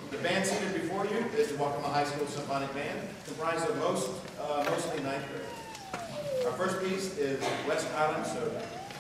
The band seated before you is the Waccamaw High School Symphonic Band, comprised of mostly ninth grade. Our first piece is West Highlands Sojourn.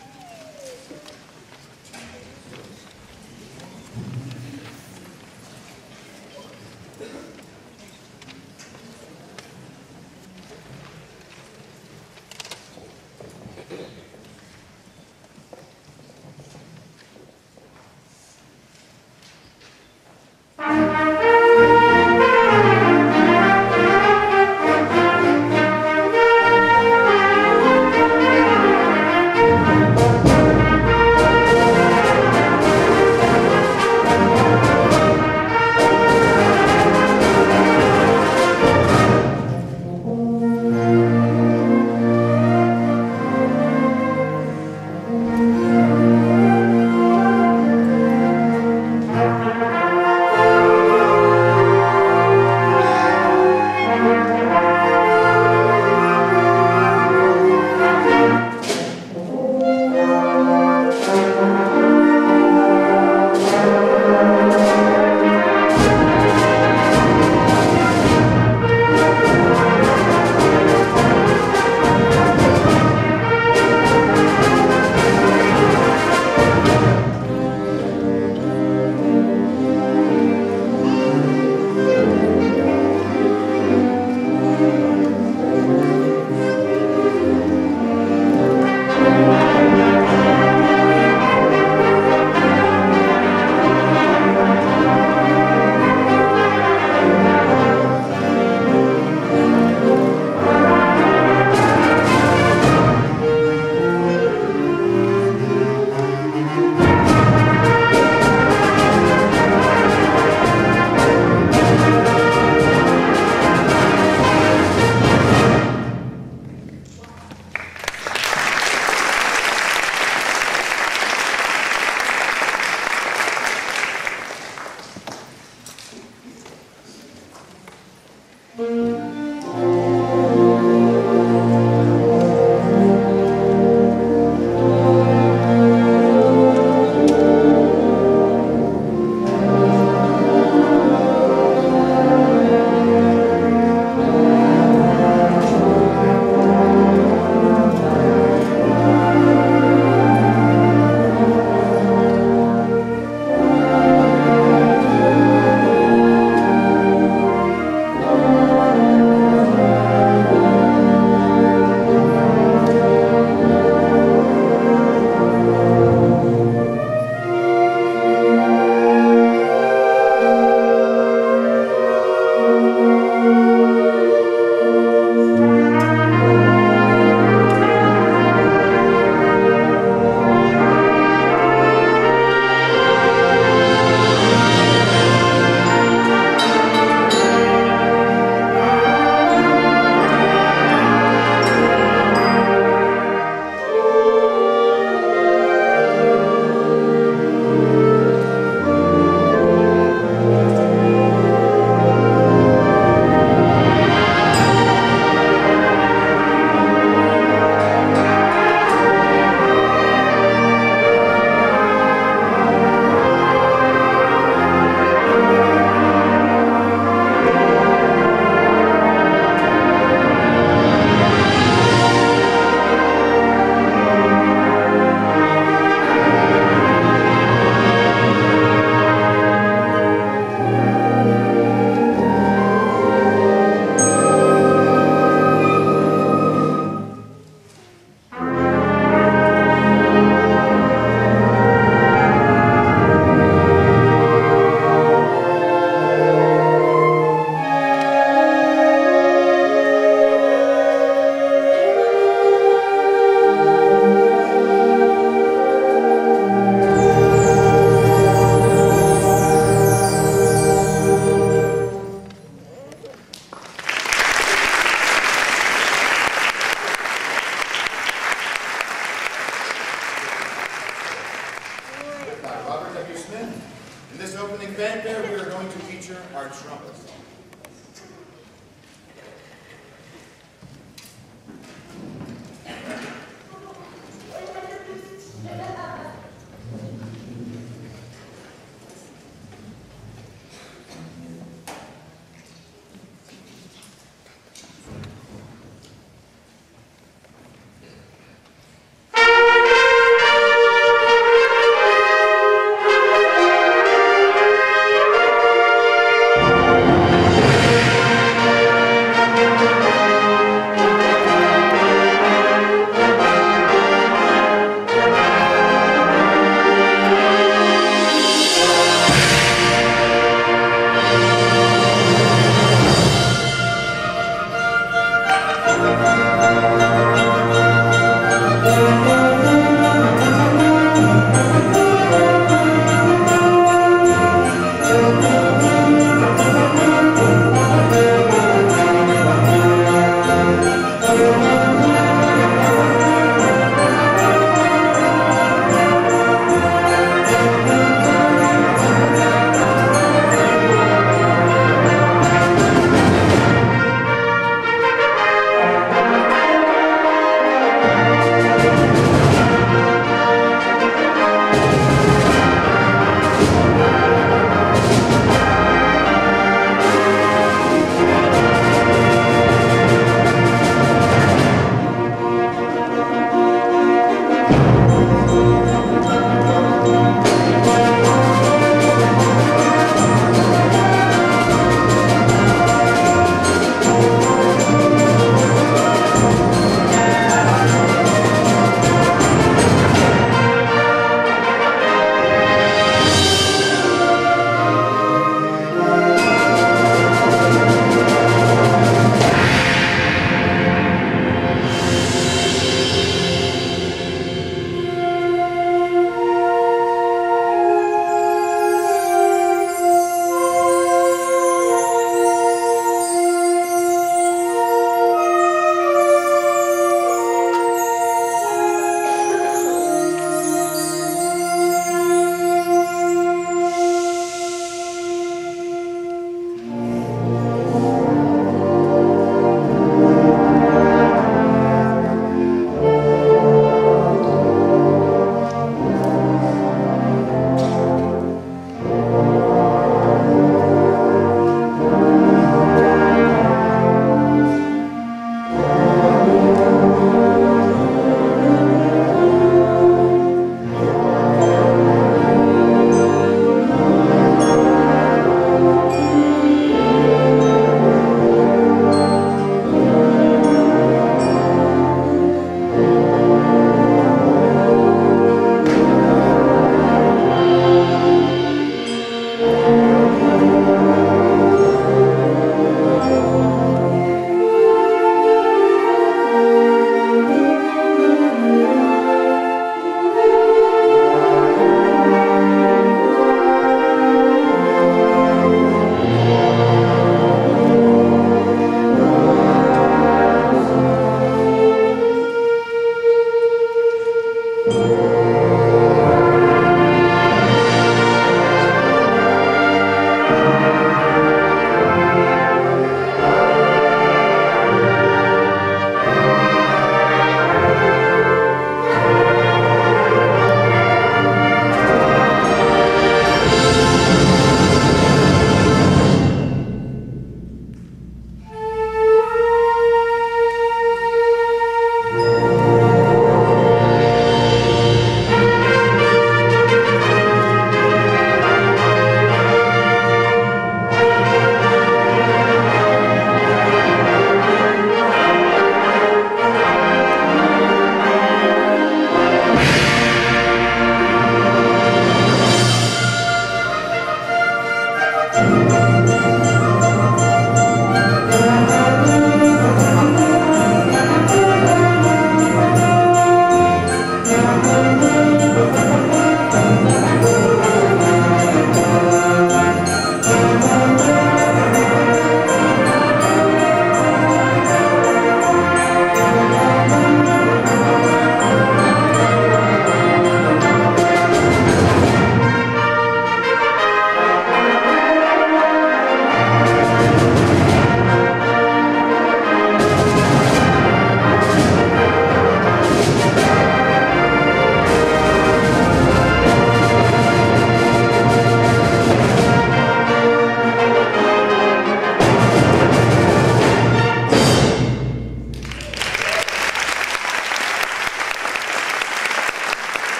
our trumpets.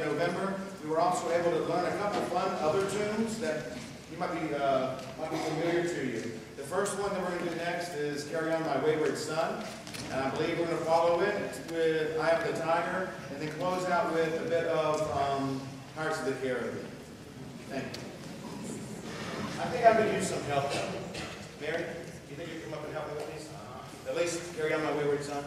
November. We were also able to learn a couple fun other tunes that you might be familiar to you. The first one that we're going to do next is Carry On My Wayward Son. And I believe we're going to follow it with Eye of the Tiger, and then close out with a bit of Pirates of the Caribbean. Thank you. I think I could use some help though. Mary, do you think you can come up and help me with these? At least Carry On My Wayward Son.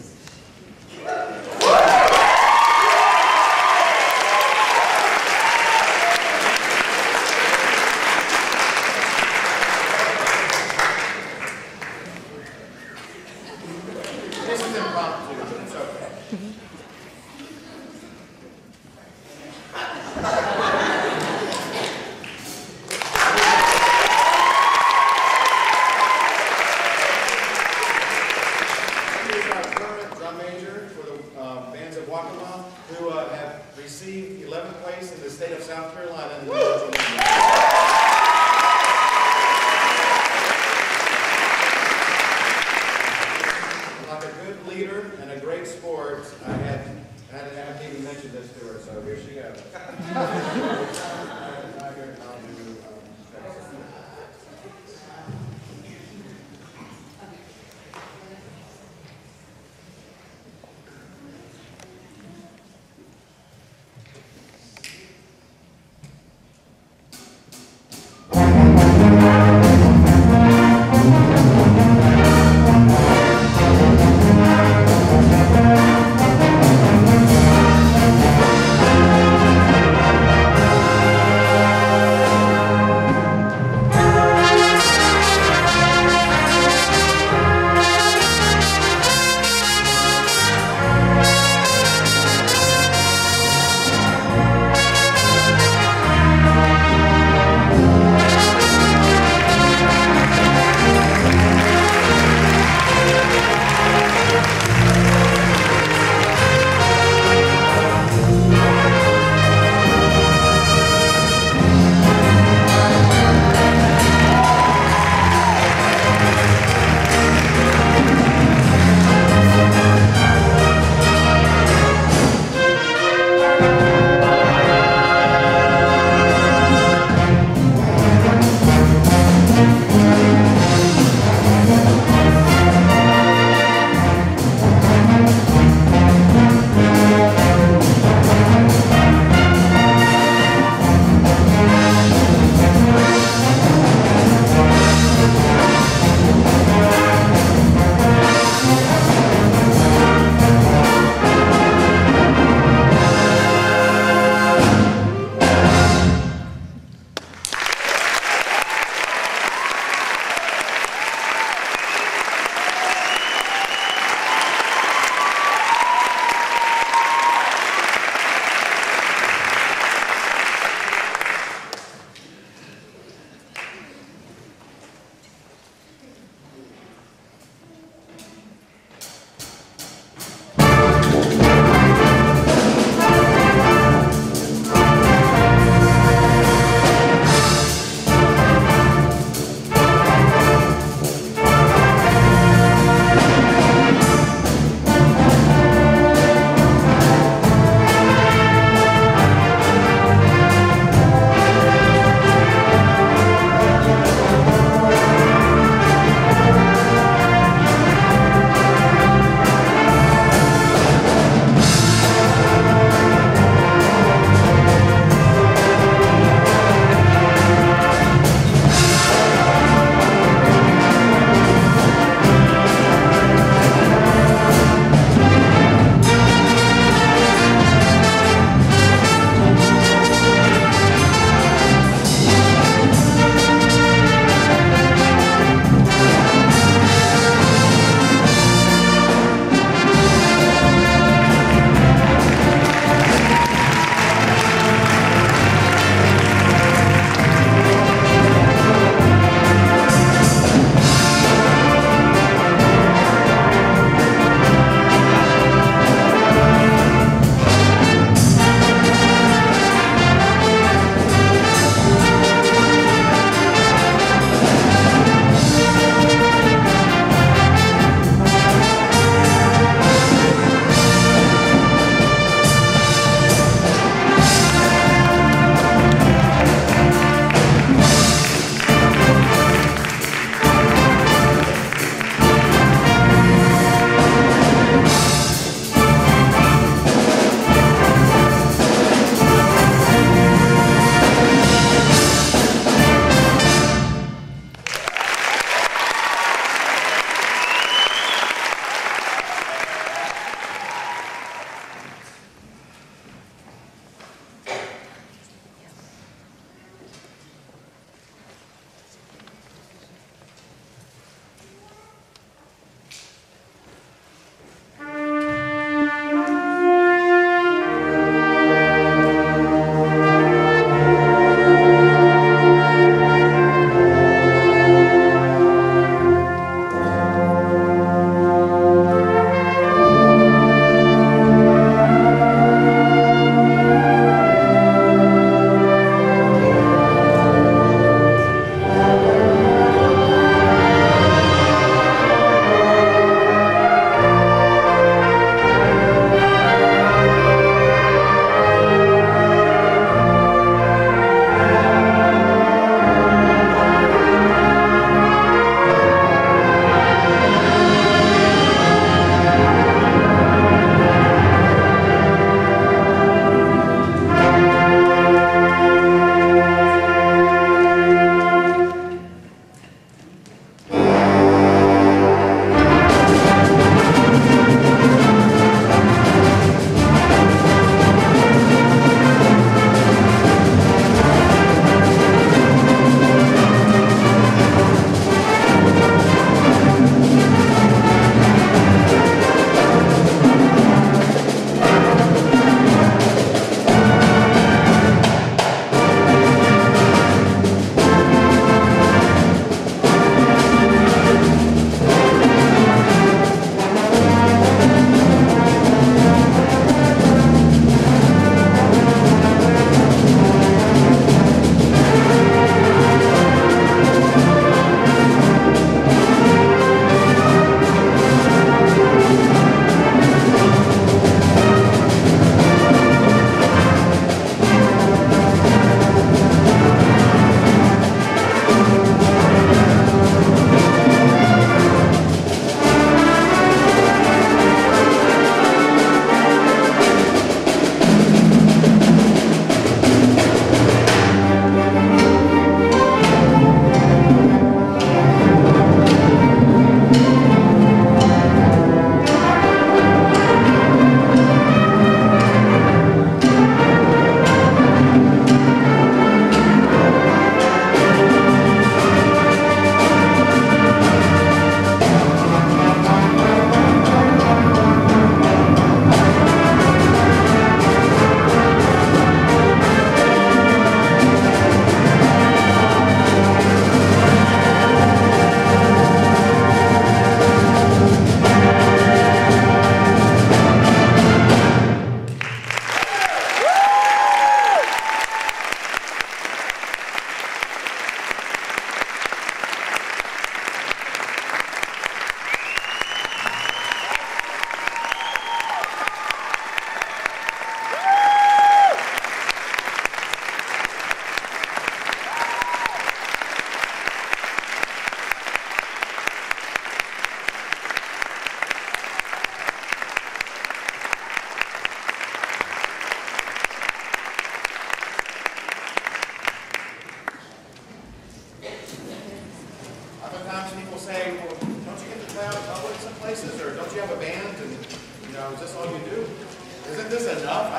This is impromptu, but it's okay. Here's our current drum major for the Bands of Waccamaw, who have received 11th place in the state of South Carolina. Like a good leader and a great sport, I haven't even mentioned this to her, so here she goes.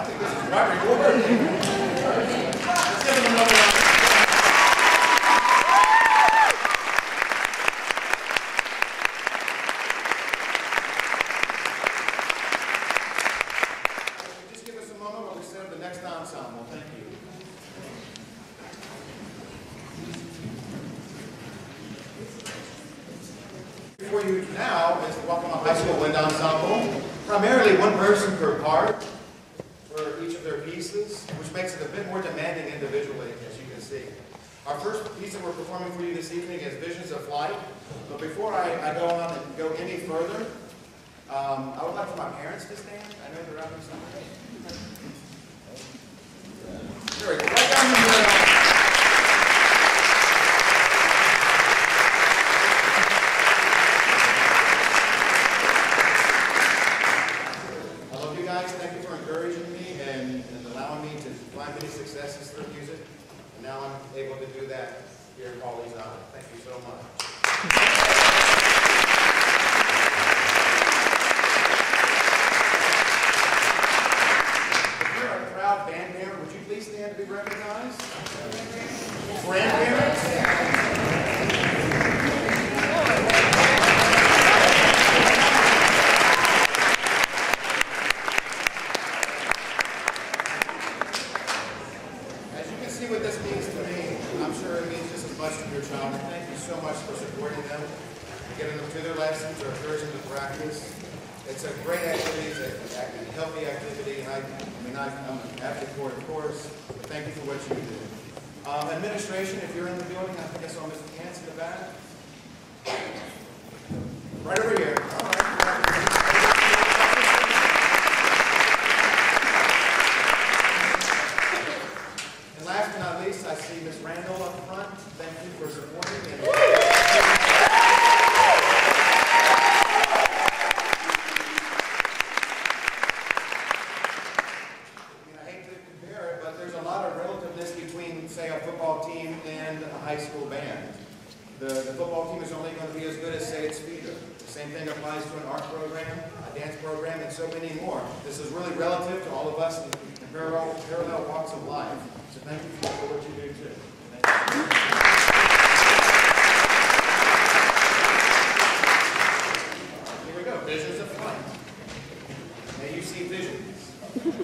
think this is right recording. Let's give them another round. Just give us a moment while we set up the next ensemble. Thank you. For you now is the Waccamaw High School Wind Ensemble. Primarily one person per part for each of their pieces, which makes it a bit more demanding individually, as you can see. Our first piece that we're performing for you this evening is Visions of Flight. But before I go on and go any further, I would like for my parents to stand. I know they're out there somewhere. There we go. Right down the middle. Thank you for encouraging me and allowing me to find many successes through music. And now I'm able to do that here in Paulie's honor. Thank you so much. If you're a proud band parent, would you please stand to be recognized? Grandparents? What this means to me, I'm sure it means just as much to your child. And thank you so much for supporting them, getting them to their lessons, or encouraging them to practice. It's a great activity, it's a healthy activity, and I'm an advocate for it, of course. But thank you for what you do. Administration, if you're in the building, I think I saw Mr. Kantz in the back. Right over here. All right. Last but not least, I see Ms. Randall up front. Thank you for supporting me. I hate to compare it, but there's a lot of relativeness between, say, a football team and a high school band. The football team is only going to be as good as, say, its feeder. The same thing applies to an art program, a dance program, and so many more. This is really relative to all of us in parallel walks of life. So thank you for what you do too. Here we go, Visions of Flight. May you see visions.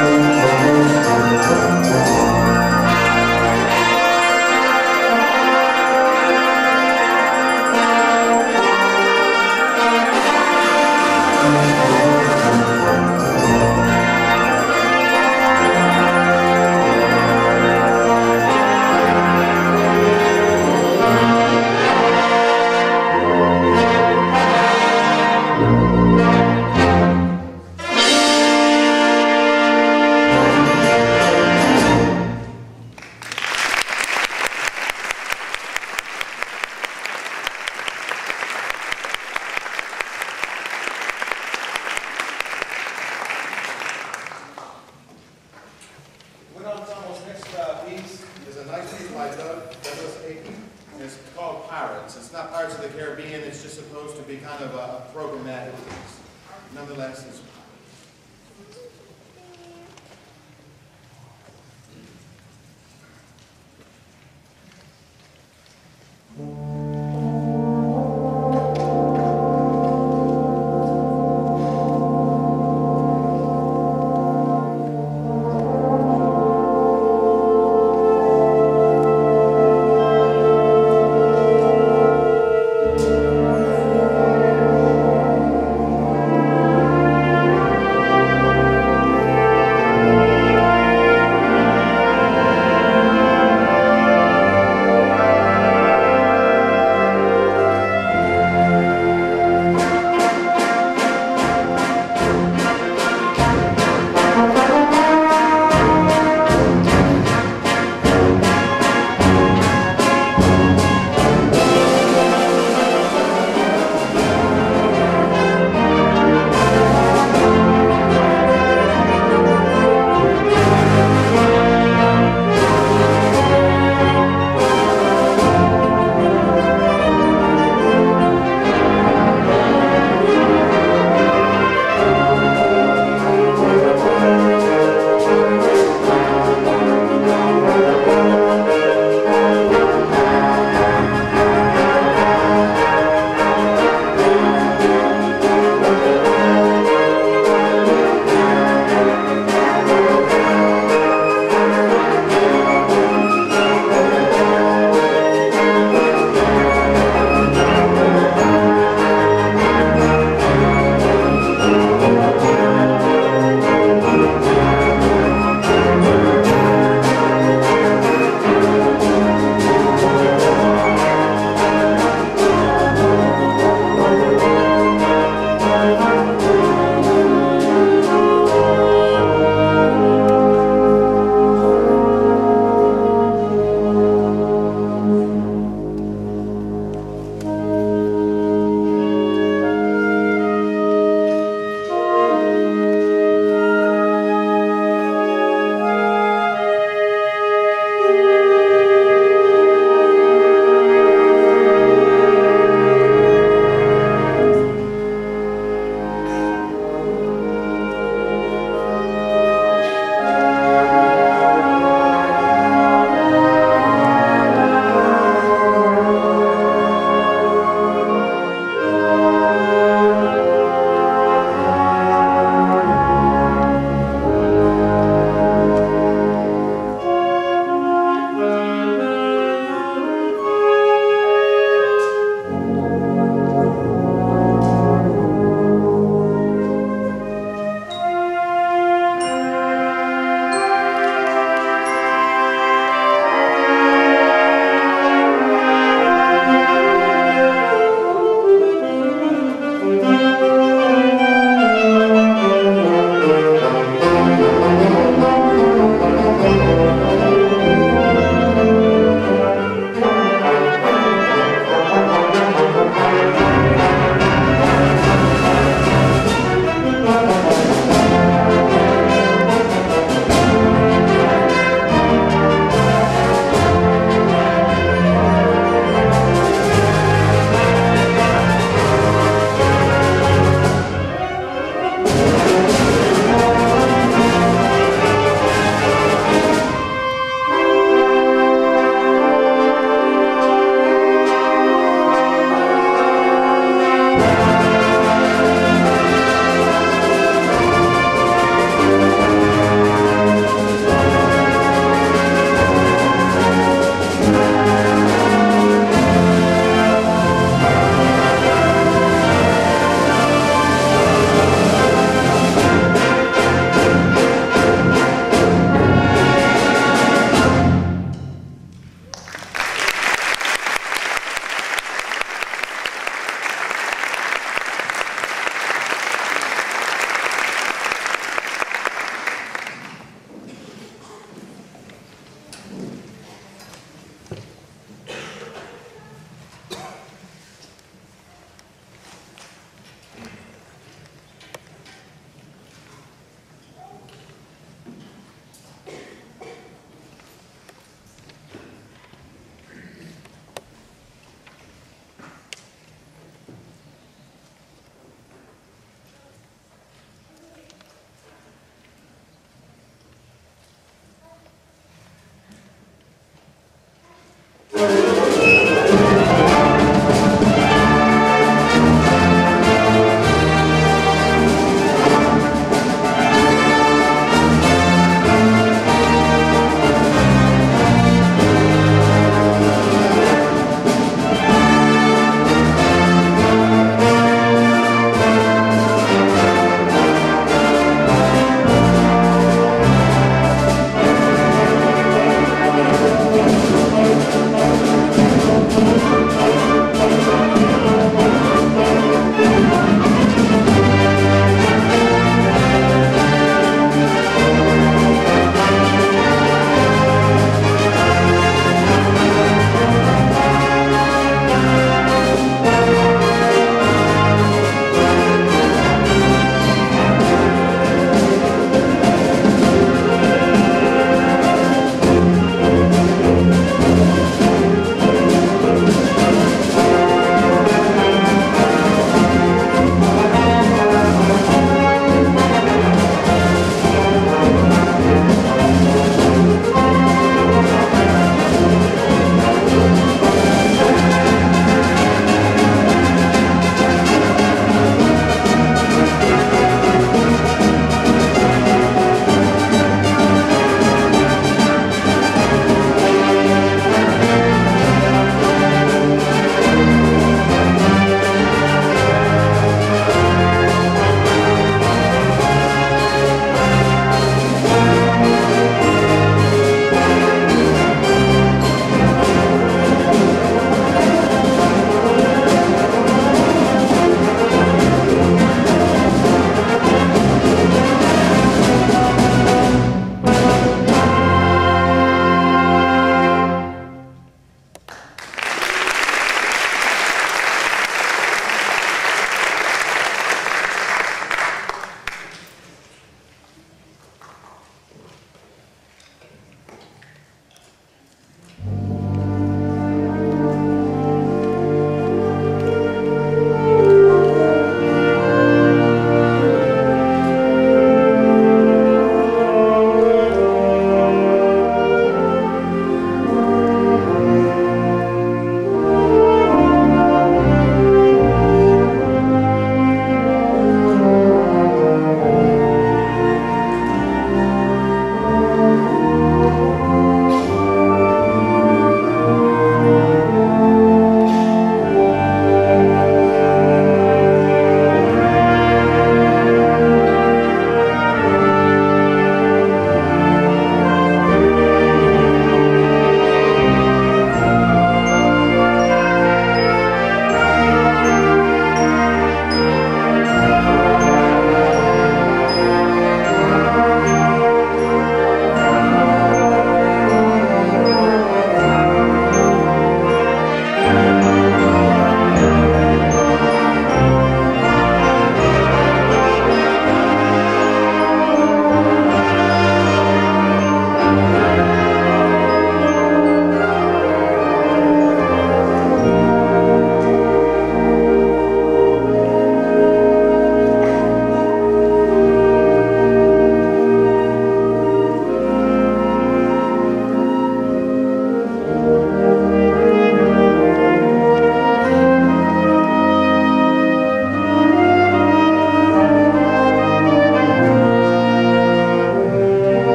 It's not Pirates of the Caribbean, it's just supposed to be kind of a programmatic piece. Nonetheless, it's